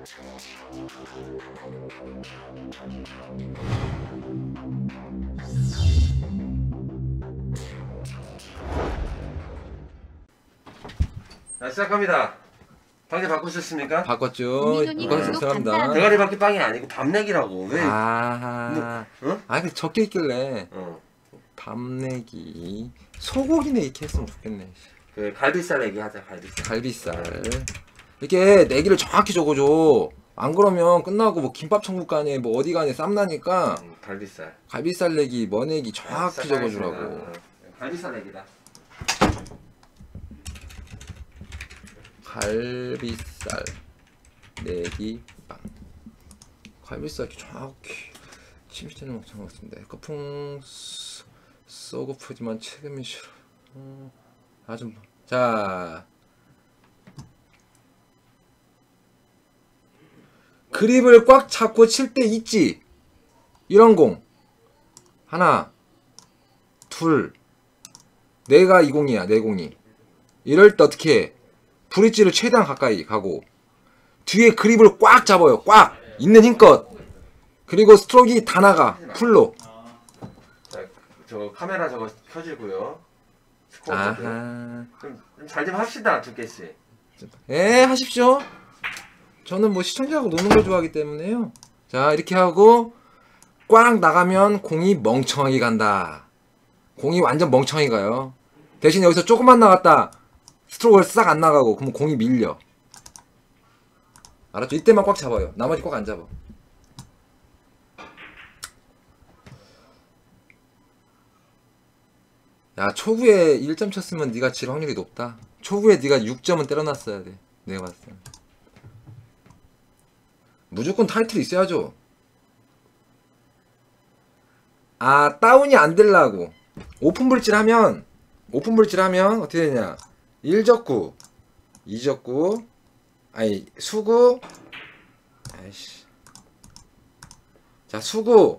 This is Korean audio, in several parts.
자, 시작합니다. 방제 바꾸셨습니까? 바꿨죠. 이거 죄송합니다. 대가리 바퀴 빵이 아니고 밤내기라고. 왜? 아, 어? 아니 적혀 있길래 어. 밤내기 소고기네 이렇게 했으면 좋겠네. 그 갈비살 내기 하자. 갈비살. 갈비살 이렇게 내기를 정확히 적어줘. 안 그러면 끝나고 뭐 김밥 천국 간에 뭐 어디 간에 쌈나니까 갈비살. 갈비살 내기 뭐 내기 정확히 적어주라고. 어. 갈비살 내기다. 갈비살 내기 빵. 갈비살 이렇게 정확히 침시되는 먹창 같습니다. 거풍 쏘고프지만 책임이 싫어. 아좀 자 그립을 꽉 잡고 칠 때 있지. 이런 공 하나 둘 내가 이 공이야. 내 공이 이럴 때 어떻게 해? 브릿지를 최대한 가까이 가고 뒤에 그립을 꽉 잡아요. 꽉 있는 힘껏. 그리고 스트로크가 다 나가 풀로. 자, 저 카메라 저거 켜지고요. 아하. 잘 좀 합시다. 2개씩. 예, 하십시오. 저는 뭐 시청자하고 노는 걸 좋아하기 때문에요. 자, 이렇게 하고 꽉 나가면 공이 멍청하게 간다. 공이 완전 멍청하게 가요. 대신 여기서 조금만 나갔다. 스트로크가 싹 안 나가고 그럼 공이 밀려. 알았죠? 이때만 꽉 잡아요. 나머지 꽉 안 잡아. 야, 초구에 1점 쳤으면 네가 질 확률이 높다. 초구에 네가 6점은 때려놨어야 돼. 내가 봤을 때. 무조건 타이틀이 있어야죠. 아, 다운이 안 되려고. 오픈 브릿지를 하면 어떻게 되냐? 1적구 2적구 아니 수구 아이씨 자 수구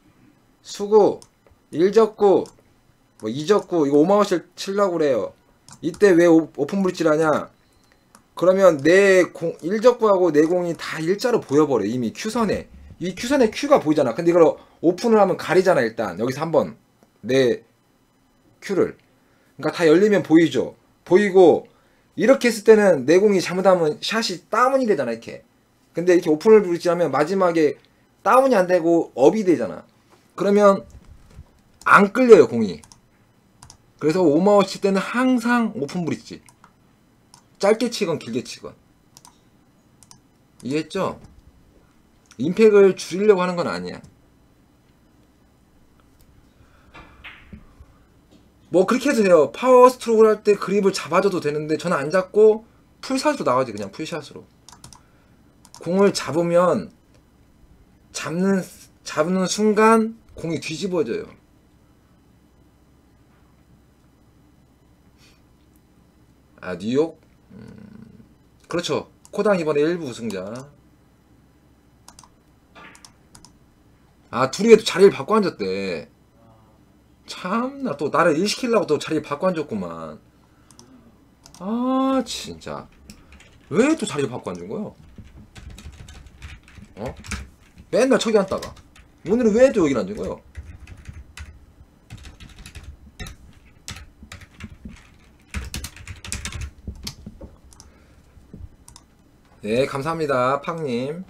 1적구 뭐 2적구 이거 5만원씩 치려고 그래요. 이때 왜 오픈 브릿지를 하냐? 그러면 내 공 1적구하고 내 공이 다 일자로 보여버려. 이미 큐선에 이 큐선에 큐가 보이잖아. 근데 이걸 오픈을 하면 가리잖아. 일단 여기서 한번 내 큐를 그러니까 다 열리면 보이죠. 보이고 이렇게 했을 때는 내 공이 잘못하면 샷이 다운이 되잖아. 이렇게. 근데 이렇게 오픈을 브릿지하면 마지막에 다운이 안 되고 업이 되잖아. 그러면 안 끌려요 공이. 그래서 5마워 칠 때는 항상 오픈 브릿지. 짧게 치건 길게 치건. 이해했죠? 임팩을 줄이려고 하는 건 아니야. 뭐 그렇게 해도 돼요. 파워 스트로크를 할 때 그립을 잡아줘도 되는데 저는 안 잡고 풀샷으로 나가지. 그냥 풀샷으로. 공을 잡으면 잡는 순간 공이 뒤집어져요. 아, 뉴욕? 그렇죠. 코당 이번에 1부 우승자. 아, 둘이 또 자리를 바꿔 앉았대. 참나 또 나를 일시키려고 또 자리를 바꿔 앉았구만. 아 진짜 왜 또 자리를 바꿔 앉은 거야? 어? 맨날 저기 앉다가 오늘은 왜 또 여기 앉은 거야? 네 감사합니다 팡님.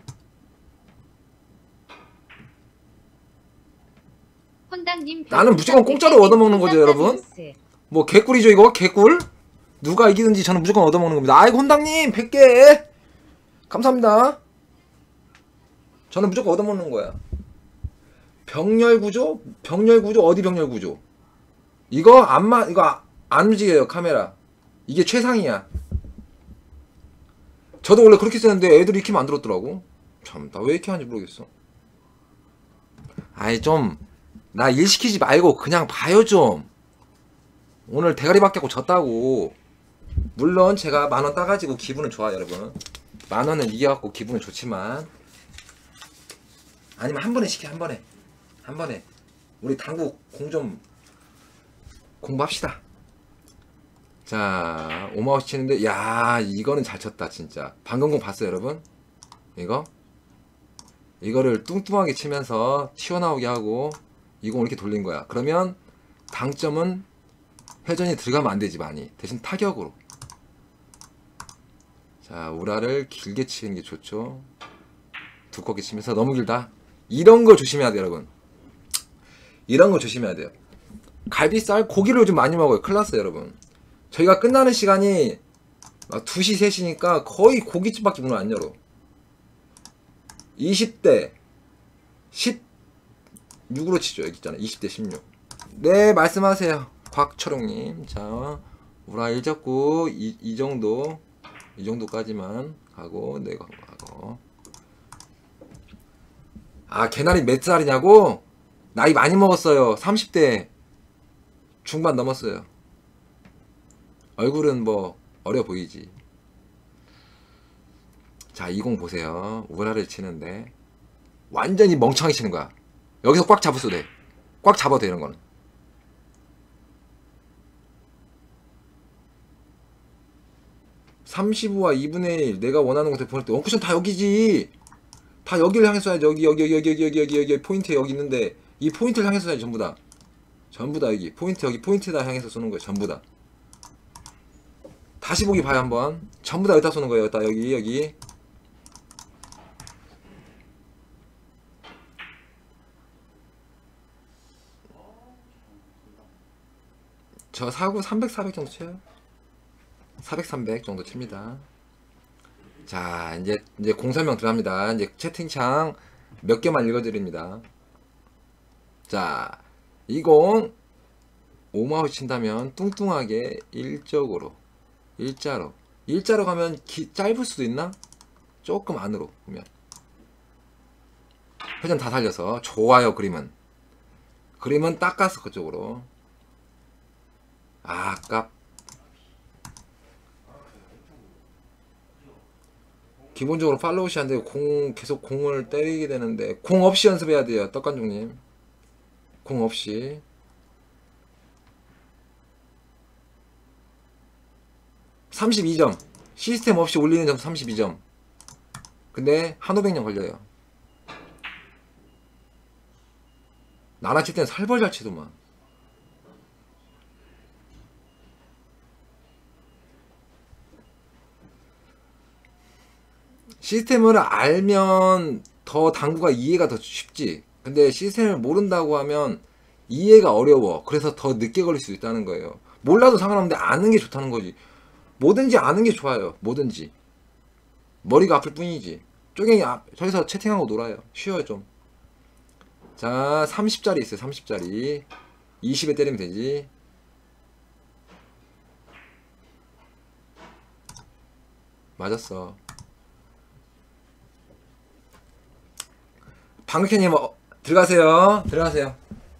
나는 무조건 공짜로 얻어먹는 거죠 여러분. 뭐 개꿀이죠 이거. 개꿀. 누가 이기든지 저는 무조건 얻어먹는 겁니다. 아이고 혼당님 100개 감사합니다. 저는 무조건 얻어먹는 거야. 병렬구조? 병렬구조 어디 병렬구조? 이거 이거 안 움직여요 카메라. 이게 최상이야. 저도 원래 그렇게 쓰는데 애들이 이렇게 만들었더라고. 참 나 왜 이렇게 하는지 모르겠어. 아이 좀 나 일 시키지 말고 그냥 봐요 좀. 오늘 대가리 바뀌고 졌다고. 물론 제가 10,000원 따가지고 기분은 좋아요 여러분. 10,000원은 이겨갖고 기분은 좋지만 아니면 한 번에 시켜. 한 번에 우리 당구 공 좀 공부합시다. 자 5마우스 치는데 야 이거는 잘 쳤다 진짜. 방금 공 봤어요 여러분? 이거를 뚱뚱하게 치면서 튀어나오게 하고 이공 이렇게 돌린 거야. 그러면 당점은 회전이 들어가면 안 되지 많이. 대신 타격으로. 자, 우라를 길게 치는 게 좋죠. 두껍게 치면서 너무 길다. 이런 거 조심해야 돼요, 여러분. 이런 거 조심해야 돼요. 갈비살, 고기를 요즘 많이 먹어요. 큰일 났어요, 여러분. 저희가 끝나는 시간이 막 2시, 3시니까 거의 고깃집밖에 문을 안 열어. 20대 16으로 치죠. 여기 있잖아. 20대 16. 네, 말씀하세요. 곽철웅님. 자, 우라 1접구 이 정도. 이 정도까지만 가고, 네, 가고. 아, 개나리 몇 살이냐고? 나이 많이 먹었어요. 30대 중반 넘었어요. 얼굴은 뭐 어려 보이지. 자, 20 보세요. 우라를 치는데 완전히 멍청하게 치는 거야. 여기서 꽉 잡았어도 돼. 꽉 잡아도 돼, 이런 거는. (35와 2분의 1) 내가 원하는 곳에 보낼 때 원쿠션 다 여기지. 다 여기를 향해서 쏴야지. 여기 포인트 여기 있는데 이 포인트를 향해서 쏴야지. 전부 다 여기 포인트, 여기 포인트에다 향해서 쏘는 거예요. 전부 다. 다시 보기 봐요. 한번 전부 다 여기다 쏘는 거예요. 여기다, 여기 저 사구 300, 400 정도 쳐요. 400, 300 정도 칩니다. 자, 이제 공 설명 들어갑니다. 이제 채팅창 몇 개만 읽어드립니다. 자, 20 오마우 친다면 뚱뚱하게 일자로 가면 짧을 수도 있나? 조금 안으로 보면 회전 다 살려서 좋아요. 그림은 닦았어. 그쪽으로. 아깝. 기본적으로 팔로우시 안 되고 계속 공을 때리게 되는데 공 없이 연습해야 돼요. 떡간종님. 공 없이. (32점) 시스템 없이 올리는 점 32점. 근데 한 500년 걸려요. 나나 칠 때는 살벌 잘 치더만. 시스템을 알면 더 당구가 이해가 더 쉽지. 근데 시스템을 모른다고 하면 이해가 어려워. 그래서 더 늦게 걸릴 수 있다는 거예요. 몰라도 상관없는데 아는 게 좋다는 거지. 뭐든지 아는 게 좋아요. 뭐든지. 머리가 아플 뿐이지. 쪼갱이 저기서 채팅하고 놀아요. 쉬워요 좀. 자, 30짜리 있어요. 30짜리 20에 때리면 되지. 맞았어. 방극현님 들어가세요.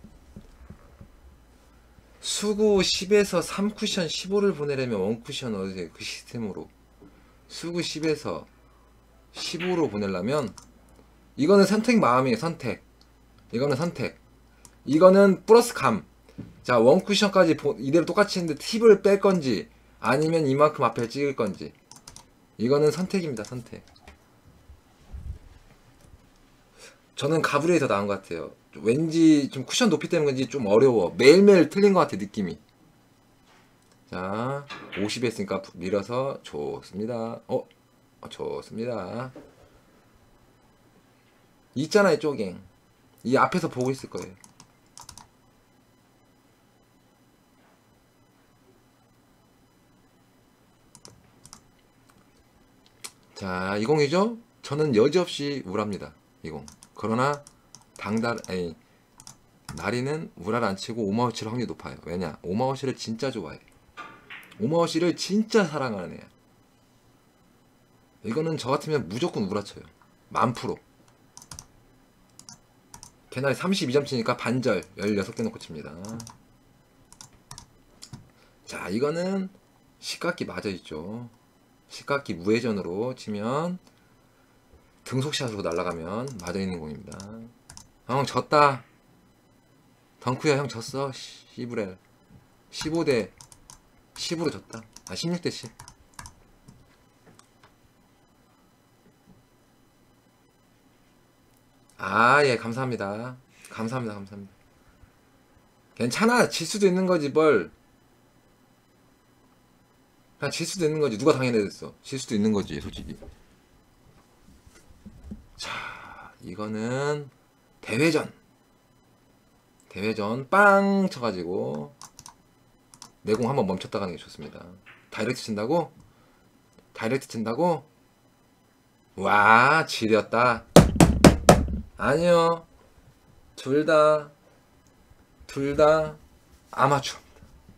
수구 10에서 3쿠션 15를 보내려면 원쿠션 어디세요? 그 시스템으로 수구 10에서 15로 보내려면 이거는 선택 마음이에요. 이거는 선택. 이거는 플러스 감. 자, 원쿠션까지 이대로 똑같이 했는데 팁을 뺄 건지 아니면 이만큼 앞에 찍을 건지. 이거는 선택입니다. 선택. 저는 가브리엘이 더 나은 것 같아요. 왠지 좀 쿠션 높이 때문인지 좀 어려워. 매일매일 틀린 것 같아, 느낌이. 자, 50 했으니까 밀어서 좋습니다. 좋습니다. 있잖아요, 쪼갱. 이 앞에서 보고 있을 거예요. 자, 20이죠? 저는 여지없이 우랍니다. 20. 그러나 나리는 우라를 안 치고 오마우치를 확률이 높아요. 왜냐? 오마우치를 진짜 좋아해. 오마우치를 진짜 사랑하는 애야. 이거는 저 같으면 무조건 우라 쳐요. 1000%. 개나리 32점 치니까 반절 16개 놓고 칩니다. 자, 이거는 식각기 맞아있죠. 식각기 무회전으로 치면 등속샷으로 날아가면 맞아있는 공입니다. 형 졌다. 덩크야, 형 졌어. 시브렐 15대 10으로 졌다. 16대 10. 아, 예, 감사합니다. 감사합니다, 감사합니다. 괜찮아. 질 수도 있는 거지, 뭘. 그냥 질 수도 있는 거지. 누가 당연해졌어. 질 수도 있는 거지, 솔직히. 자, 이거는 대회전. 대회전 빵 쳐가지고 내공 한번 멈췄다 가는 게 좋습니다. 다이렉트 친다고? 다이렉트 친다고? 와, 지렸다. 아니요. 둘 다 아마추어입니다.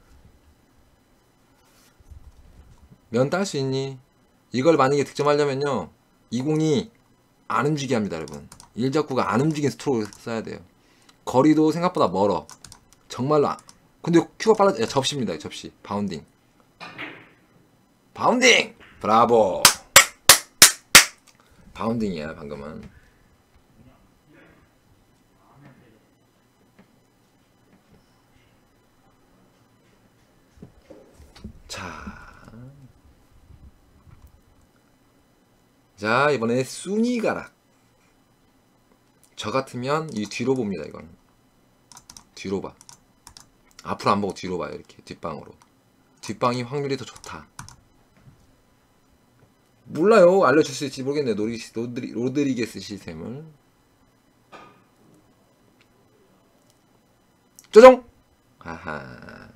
면 딸 수 있니? 이걸 만약에 득점하려면요, 20이 안 움직이게 합니다, 여러분. 1적구가 안 움직이는 스트로크를 써야 돼요. 거리도 생각보다 멀어. 정말로. 근데 큐가 빨라. 야, 접시입니다, 접시. 바운딩. 바운딩! 브라보! 바운딩이야, 방금은. 자, 이번에 순위 가락. 저 같으면 이 뒤로 봅니다. 이건 뒤로 봐. 앞으로 안 보고 뒤로 봐요. 이렇게 뒷방으로. 뒷방이 확률이 더 좋다. 몰라요. 알려줄 수 있을지 모르겠네요. 로드리게스 시스템을. 쪼종! 아하.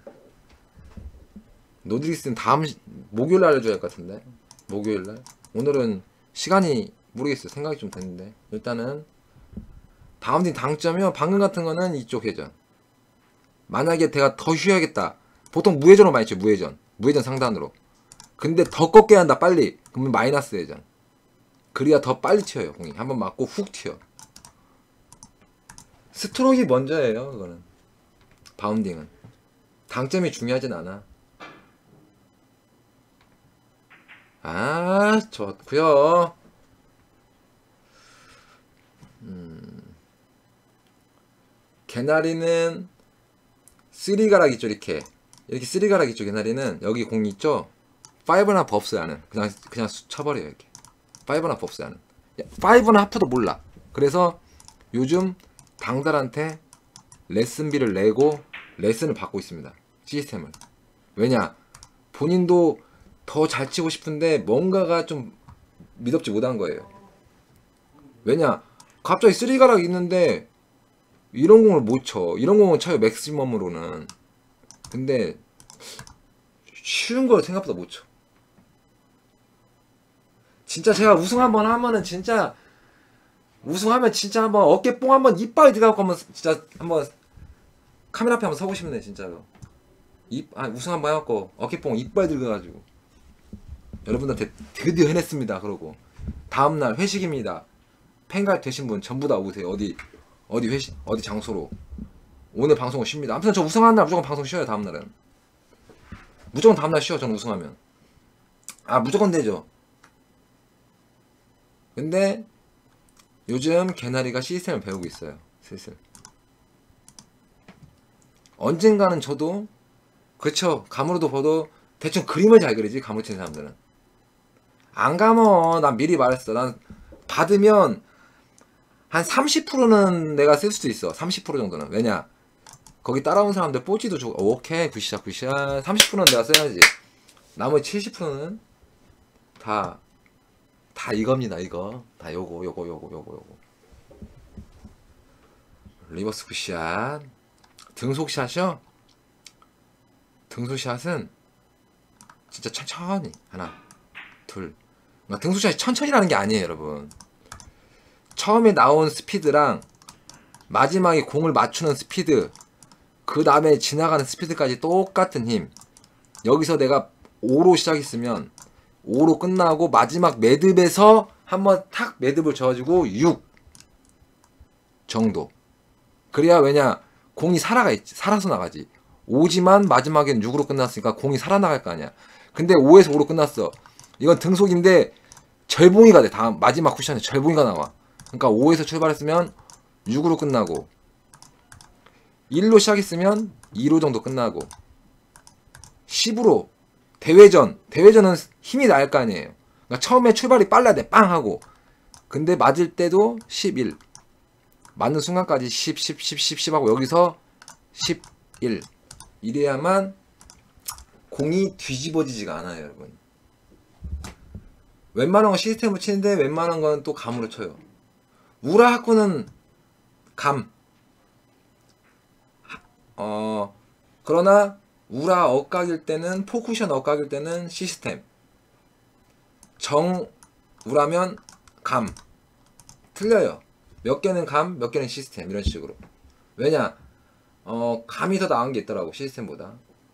로드리게스는 다음 목요일날 알려줘야 할 것 같은데. 목요일날. 오늘은 시간이 모르겠어요. 생각이 좀 됐는데. 일단은 바운딩 당점이요. 방금 같은 거는 이쪽 회전. 만약에 내가 더 쉬어야겠다. 보통 무회전으로 많이 쳐요. 무회전 상단으로. 근데 더 꺾게 한다 빨리. 그러면 마이너스 회전. 그래야 더 빨리 튀어요. 공이 한번 맞고 훅 튀어. 스트로크가 먼저예요. 그거는 바운딩은 당점이 중요하진 않아. 아, 좋고요. 개나리는 쓰리가락 있죠. 이렇게 쓰리가락 있죠. 개나리는 여기 공 있죠. 5나 법스 하는 그냥 쳐버려요. 이렇게 5나 법스 하는 5나 하프도 몰라. 그래서 요즘 당달한테 레슨비를 내고 레슨을 받고 있습니다. 시스템을. 왜냐, 본인도 더 잘 치고 싶은데 뭔가가 좀 미덥지 못한 거예요. 왜냐, 갑자기 쓰리가락 있는데 이런 공을 못 쳐. 이런 공은 쳐요, 맥시멈으로는. 근데 쉬운 걸 생각보다 못 쳐. 진짜 제가 우승 한번 하면은 진짜 우승하면 진짜 한번 어깨뽕 한번 이빨 들어가고 한번 진짜 한번 카메라 앞에 한번 서고 싶네 진짜로. 우승 한번 해갖고 어깨뽕 이빨 들어가가지고 여러분한테 드디어 해냈습니다. 그러고 다음날 회식입니다. 팬가입 되신 분 전부 다 오세요. 어디 회식, 어디 장소로. 오늘 방송은 쉽니다. 아무튼 저 우승하는 날 무조건 방송 쉬어요. 다음날은 무조건 다음날 쉬어. 저는 우승하면 무조건 되죠. 근데 요즘 개나리가 시스템을 배우고 있어요. 슬슬. 언젠가는 저도 그쵸, 감으로도 봐도 대충 그림을 잘 그리지. 감으로 치는 사람들은 안 감어. 난 미리 말했어. 난 받으면 한 30%는 내가 쓸 수도 있어. 30% 정도는. 왜냐, 거기 따라온 사람들 뽀찌도 주고. 오케이, 굿샷. 30%는 내가 써야지. 나머지 70%는 다 이겁니다. 이거 다 요거 리버스 굿샷. 등속샷이요. 등속샷은 진짜 천천히 하나 둘. 등속샷이 천천히라는 게 아니에요, 여러분. 처음에 나온 스피드랑 마지막에 공을 맞추는 스피드, 그 다음에 지나가는 스피드까지 똑같은 힘. 여기서 내가 5로 시작했으면 5로 끝나고 마지막 매듭에서 한번 탁 매듭을 쳐가지고 6 정도. 그래야, 왜냐, 공이 살아서 나가지. 5지만 마지막엔 6으로 끝났으니까 공이 살아나갈 거 아니야. 근데 5에서 5로 끝났어. 이건 등속인데 절봉이가 돼. 다음 마지막 쿠션에 절봉이가 나와. 그러니까 5에서 출발했으면 6으로 끝나고, 1로 시작했으면 2로 정도 끝나고, 10으로 대회전은 힘이 날 거 아니에요. 그러니까 처음에 출발이 빨라야 돼. 빵 하고. 근데 맞을 때도 11. 맞는 순간까지 10, 10, 10, 10, 10 하고 여기서 11 이래야만 공이 뒤집어지지가 않아요, 여러분. 웬만한 건 시스템으로 치는데 웬만한 건 또 감으로 쳐요. 우라 학구는 감. 그러나 우라 억각일 때는 포쿠션 억각일 때는 시스템. 정 우라면 감. 틀려요. 몇 개는 감, 몇 개는 시스템 이런 식으로. 왜냐? 감이 더 나은 게 있더라고 시스템보다.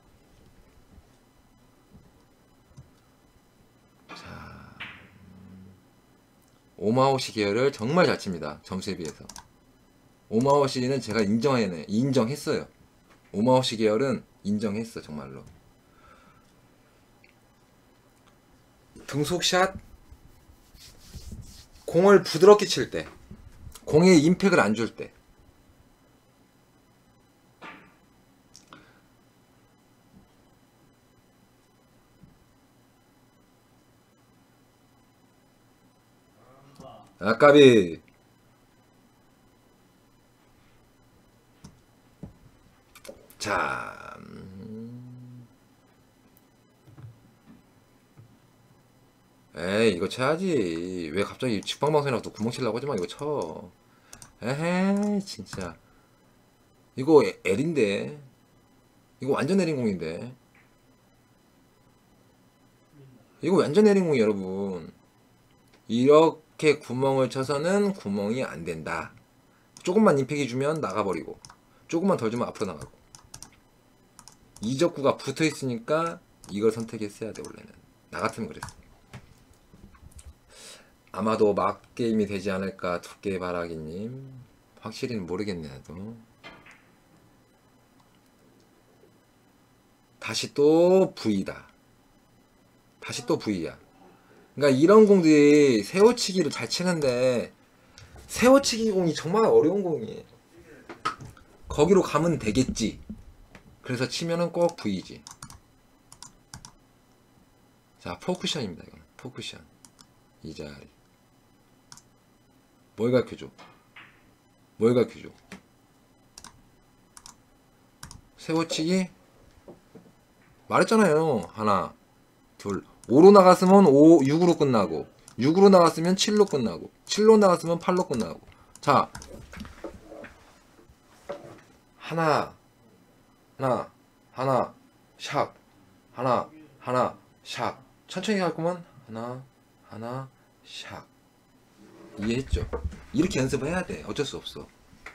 자, 오마오시 계열을 정말 잘 칩니다. 점수에 비해서. 오마오시는 제가 인정했어요. 오마오시 계열은 인정했어 정말로. 등속샷 공을 부드럽게 칠 때, 공에 임팩을 안 줄 때. 아까비. 자, 에이 이거 쳐야지. 왜 갑자기 직방방송이라고 또 구멍 치려고 하지마. 이거 쳐. 에헤이 진짜. 이거 L인데. 이거 완전 L인 공인데. 이거 완전 L인 공이 여러분. 이렇게 구멍을 쳐서는 구멍이 안 된다. 조금만 임팩이 주면 나가버리고, 조금만 덜 주면 앞으로 나가고. 이적구가 붙어 있으니까 이걸 선택했어야 돼. 원래는 나 같으면 그랬어. 아마도 막 게임이 되지 않을까. 두께 바라기님. 확실히는 모르겠네 나도. 다시 또 V다. 다시 또 V야. 그러니까 이런 공들이 세워치기를 잘 치는데, 세워치기 공이 정말 어려운 공이에요. 거기로 가면 되겠지. 그래서 치면은 꼭 V지. 자, 포쿠션입니다. 이건 포쿠션. 이 자리. 뭘 가르쳐줘? 뭘 가르쳐줘? 세워치기? 말했잖아요. 하나, 둘. 5로 나갔으면 5, 6으로 끝나고, 6으로 나갔으면 7로 끝나고, 7로 나갔으면 8로 끝나고. 자, 하나, 샵. 하나, 샵. 천천히 갈 거면 하나, 샵. 이해했죠? 이렇게 연습을 해야 돼. 어쩔 수 없어.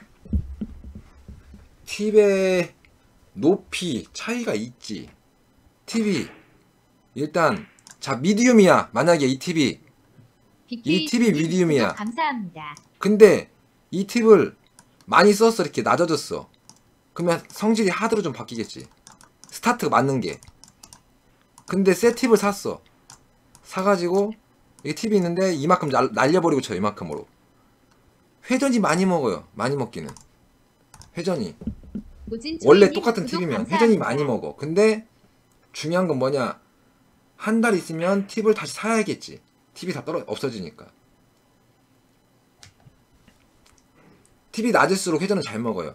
팁의 높이 차이가 있지. 팁이 일단 자 미디움이야. 만약에 이 팁이 미디움이야. 감사합니다. 근데 이 팁을 많이 썼어. 이렇게 낮아졌어. 그러면 성질이 하드로 좀 바뀌겠지. 스타트 맞는 게. 근데 새 팁을 샀어. 사가지고 이게 팁이 있는데 이만큼 날려버리고 쳐. 이만큼으로. 회전이 많이 먹어요. 많이 먹기는. 회전이. 원래 똑같은 팁이면 회전이 많이 먹어. 근데 중요한 건 뭐냐. 한 달 있으면 팁을 다시 사야겠지. 팁이 다 없어지니까. 팁이 낮을수록 회전은 잘 먹어요.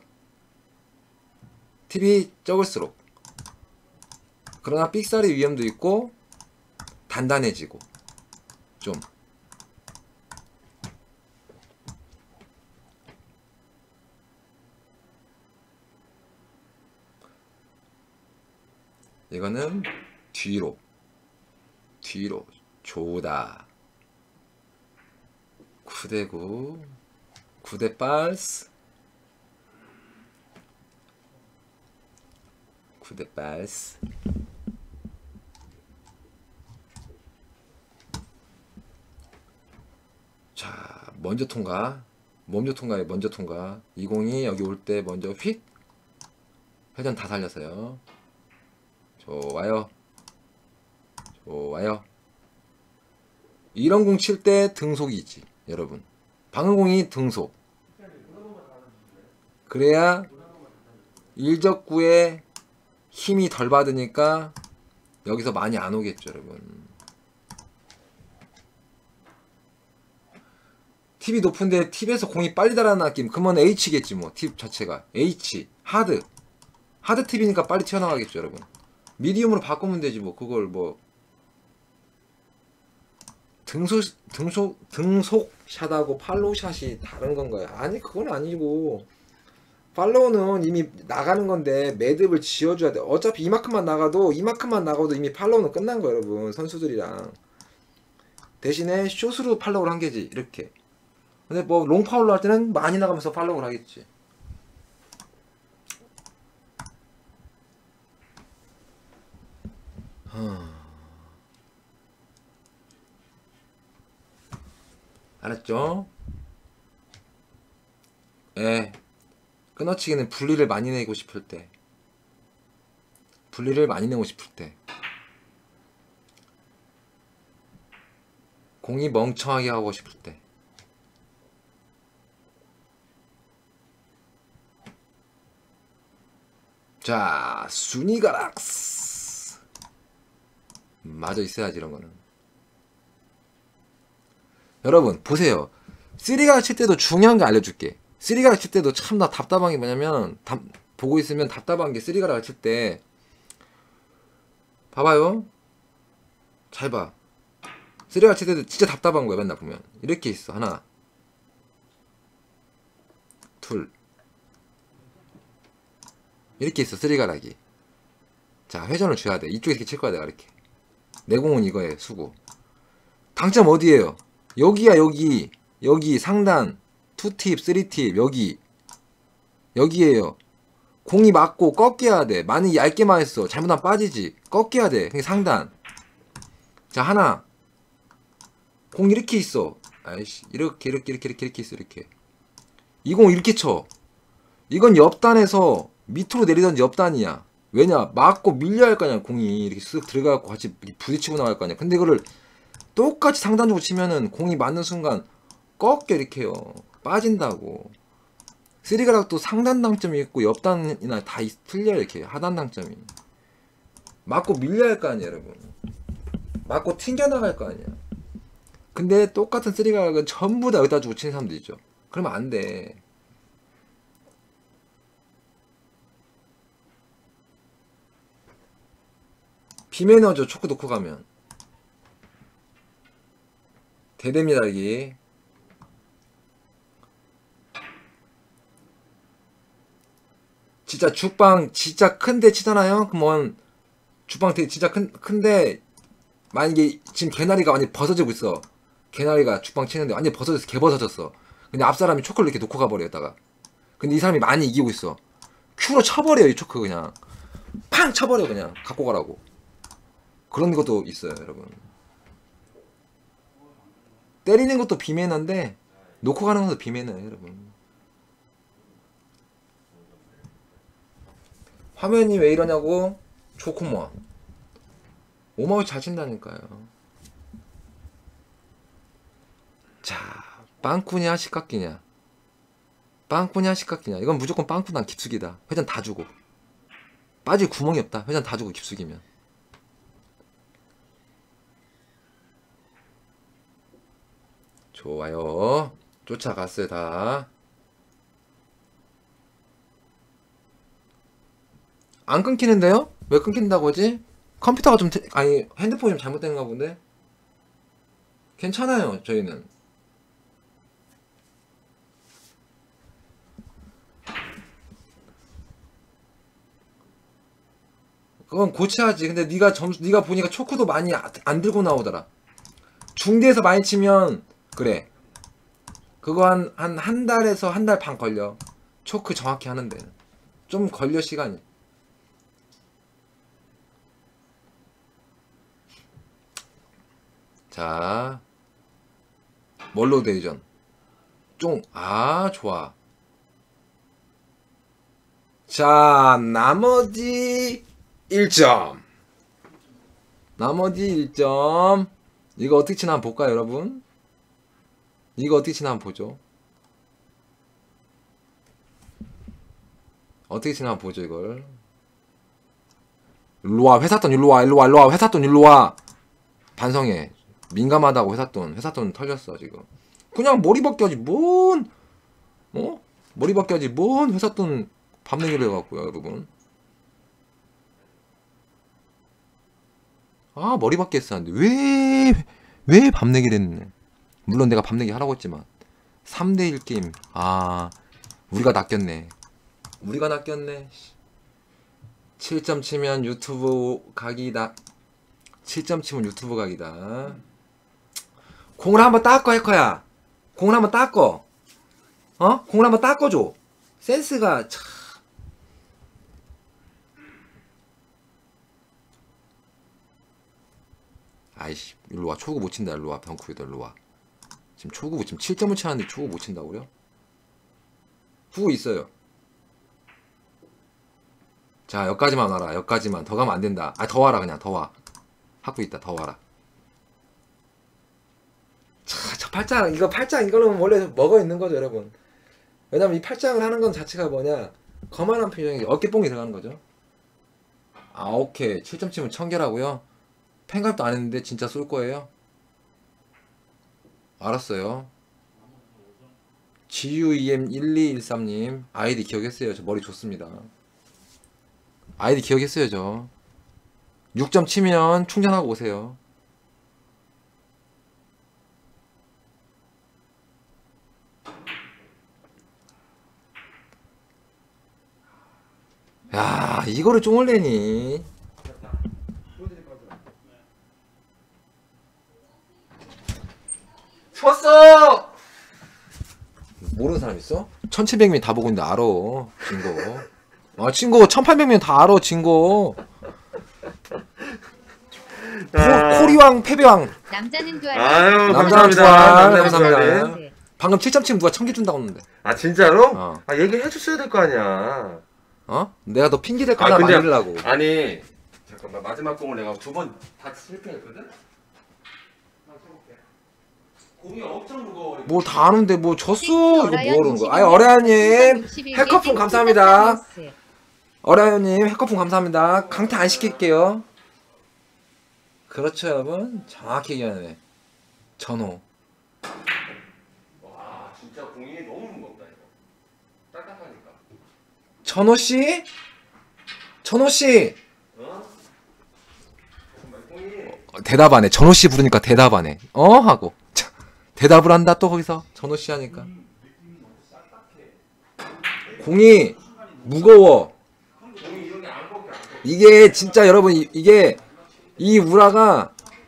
팁이 적을수록. 그러나 삑사리 위험도 있고 단단해지고 좀. 이거는 뒤로 조다. 9대9 9대8 9대8. 자, 먼저 통과. 먼저 통과. 20이 여기 올 때 먼저 휙 회전 다 살렸어요. 좋아요. 이런 공 칠 때 등속이지 여러분. 방울공이 등속. 그래야 일적구에 힘이 덜 받으니까 여기서 많이 안 오겠죠 여러분. 팁이 높은데 팁에서 공이 빨리 달아나는 느낌. 그러면 H겠지 뭐. 팁 자체가 H 하드 팁이니까 빨리 튀어나가겠죠 여러분. 미디움으로 바꾸면 되지 뭐. 그걸 뭐 등속샷하고 팔로우샷이 다른 건가요? 아니 그건 아니고 팔로우는 이미 나가는 건데 매듭을 지어줘야 돼. 어차피 이만큼만 나가도 이미 팔로우는 끝난 거야 여러분. 선수들이랑 대신에 숏으로 팔로우를 한 게지 이렇게. 근데 뭐 롱파울로 할 때는 많이 나가면서 팔로우를 하겠지. 알았죠? 예. 끊어치기는 분리를 많이 내고 싶을 때. 공이 멍청하게 하고 싶을 때. 자, 순위가락스. 맞아 있어야지 이런 거는. 여러분 보세요. 쓰리가락 칠 때도 중요한 거 알려줄게. 쓰리가락 칠 때도 참나 답답한 게 뭐냐면 보고 있으면 답답한 게 쓰리가락 칠 때 봐봐요. 잘 봐. 쓰리가락 칠 때도 진짜 답답한 거야. 맨날 보면 이렇게 있어. 하나 둘 이렇게 있어. 쓰리가락이. 자 회전을 줘야 돼. 이쪽에서 이렇게 칠 거야 내가 이렇게. 내 공은 이거에 수고. 당점 어디에요? 여기야 여기 상단 2팁 3팁 여기에요. 공이 맞고 꺾여야 돼. 많이 얇게 맞았어. 잘못하면 빠지지. 꺾여야 돼. 그게 상단. 자 하나 공 이렇게 있어. 아이씨 이렇게 있어. 이렇게 이 공 이렇게 쳐. 이건 옆단에서 밑으로 내리던지 옆단이야. 왜냐 맞고 밀려야 할 거 아니야. 공이 이렇게 쓱 들어가고 같이 부딪히고 나갈 거 아니야. 근데 그거를 똑같이 상단적으로 치면은 공이 맞는 순간 꺾여 이렇게요. 빠진다고. 쓰리가락도 상단 당점이 있고 옆단이나 다 틀려요. 이렇게 하단 당점이. 맞고 밀려야 할 거 아니야 여러분. 맞고 튕겨나갈 거 아니야. 근데 똑같은 쓰리가락은 전부 다 여기다 주고 치는 사람도 있죠. 그러면 안 돼. 비매너죠. 초크 놓고 가면. 대됩니다 이게. 진짜 죽방 진짜 큰데 치잖아요. 그러면 죽방 진짜 큰데 만약에 지금 개나리가 완전 벗어지고 있어. 개나리가 죽방 치는데 완전 벗어졌어. 개 벗어졌어. 근데 앞사람이 초크를 이렇게 놓고 가버렸다가. 근데 이 사람이 많이 이기고 있어. 큐로 쳐버려 이 초크 그냥. 팡 쳐버려 그냥. 갖고 가라고. 그런 것도 있어요 여러분. 때리는 것도 비매너인데 놓고 가는 것도 비매너예요 여러분. 화면이 왜 이러냐고? 초코모아 오마우 잘 친다니까요. 자 빵꾸냐 식깎이냐. 빵꾸냐 식깎이냐. 이건 무조건 빵꾸난 깊숙이다. 회전 다 주고 빠질 구멍이 없다. 회전 다 주고 깊숙이면. 좋아요. 쫓아갔어요 다. 안 끊기는데요? 왜 끊긴다고 하지? 컴퓨터가 좀 아니 핸드폰이 좀 잘못된가 본데. 괜찮아요 저희는. 그건 고쳐야지. 근데 네가 보니까 초크도 많이 안 들고 나오더라. 중대에서 많이 치면 그래. 그거 한 달에서 한 달 반 걸려. 초크 정확히 하는데 좀 걸려 시간이. 자 멀로 대전 좋아. 자 나머지 1점. 이거 어떻게 치나 한번 볼까요 여러분? 이거 어떻게 치나 한번 보죠. 이걸. 일로와 회사돈 일로와 회사돈 일로와. 반성해. 민감하다고 회사돈 털렸어 지금. 그냥 머리밖에 하지 뭔 머리밖에 하지 뭔 회사 돈 밥 내기를 해갖고요 여러분. 아 머리밖에 했었는데 왜 밥 내기를 했네. 물론 내가 밥 내기 하라고 했지만 3대1 게임 우리가 낚였네. 7점 치면 유튜브 각이다. 7점 치면 유튜브 각이다. 공을 한번 닦어 해커야. 공을 한번 닦어. 공을 한번 닦아줘. 센스가 참. 아이씨 일로와. 초구 못 친다. 일로와 병쿠이다. 일로와. 지금 초구 지금 7점을 치는데 초구 못 친다고요? 후구 있어요. 자 여기까지만 와라. 여기까지만. 더 가면 안된다. 더 와라. 그냥 더 와. 하고 있다. 더 와라. 자, 저 팔짱 이거는 원래 먹어 있는 거죠 여러분. 왜냐면 이 팔짱을 하는 건 자체가 뭐냐, 거만한 표정이 어깨뽕이 들어가는 거죠. 오케이. 7점 치면 1000개라고요? 팬갑도 안 했는데 진짜 쏠 거예요? 알았어요. GUEM1213님 아이디 기억했어요. 저 머리 좋습니다. 아이디 기억했어요. 저 6점 치면 충전하고 오세요. 야 이거를 쫑을 내니. 쳤어! 모르는 사람 있어? 1700명 다 보고 있는데 알아 진거. 친거 1800명 다 알아 진거. 코리왕 패배왕. 남자는 두알. 아유 남자는 감사합니다. 두알. 남자는 감사합니다. 두알. 방금 7점 치면 누가 1000개 준다고 했는데. 진짜로? 얘기해 줬어야 될 거 아니야. 내가 너 핑계 댈 거나 근데- 말리려고. 아니 잠깐만, 마지막 공을 내가 2번 다 실패했거든? 공이 엄청 무거워. 뭘 다 아는데 뭐 졌어. 이거 어라연 뭐하는 거야. 21 어라연님 61 해커풍 감사합니다. 어라연님 해커풍 감사합니다. 강퇴 안 시킬게요. 그렇죠 여러분. 정확히 얘기하네. 전호. 와 진짜 공이 너무 무겁다 이거. 딱딱하니까. 전호씨? 전호씨! 정말 공이 대답 안 해. 전호씨 부르니까 대답 안 해. 하고. 대답을 한다 또 거기서. 전호씨 하니까. 공이 무거워. 공이 이런 게 안 꺾여. 이게 진짜 여러분 이게 이 우라가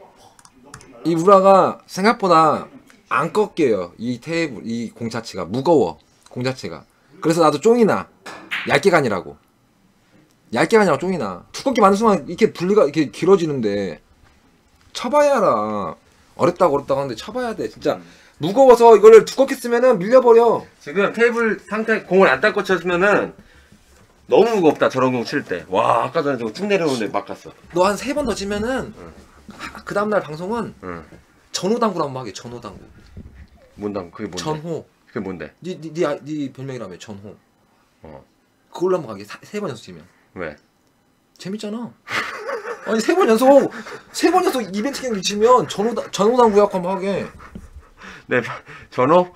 생각보다 안 꺾여요. 이 테이블 이 공 자체가 무거워. 공 자체가. 그래서 나도 쫑이나. 얇게가 아니라고. 얇게가 아니라 쫑이나. 두껍게 만든 순간 이렇게 분리가 이렇게 길어지는데 쳐봐야 알아. 어렵다고 하는데 쳐봐야 돼. 진짜 무거워서 이거를 두껍게 쓰면은 밀려버려. 지금 테이블 상태 공을 안 닦고 쳤으면은 너무 무겁다 저런 공 칠 때. 와 아까 전에 저거 쭉 내려오는데 막 갔어. 너 한 3번 더 치면은 그 다음날 방송은 응. 전호당구로 한번 하게. 전호당구. 뭔당 그게 뭔데? 전호. 그게 뭔데? 네 별명이라며. 전호. 그걸로 한번 가게. 3번 연속 치면. 왜? 재밌잖아. 아니 3번 연속 이벤트 경기 치면 전호당구 약 한번 하게. 네 전호?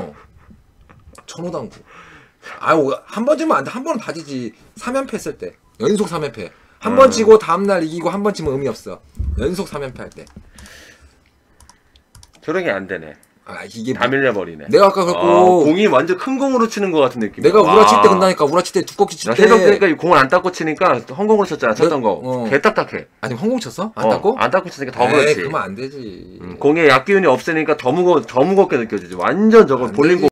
전호당구. 한 번 지면 안 돼. 한 번은 다 지지. 3연패 했을 때. 연속 3연패. 한 번 지고 다음날 이기고 한 번 지면 의미 없어. 연속 3연패 할 때. 저런 게 안 되네. 이게 다 밀려버리네. 내가 아까 그랬고 공이 완전 큰 공으로 치는 것 같은 느낌. 내가 우라 칠 때 근다니까. 우라 칠 때 두껍게 칠 나 때. 새벽 때니까 공을 안 닦고 치니까 헝공으로 쳤잖아. 쳤던 거. 개 딱딱해. 아니 헝공 쳤어? 안 닦고? 안 닦고 치니까 더 그렇지. 그러면 안 되지. 공에 약기운이 없으니까 더 무겁게 느껴지지. 완전 저거 볼링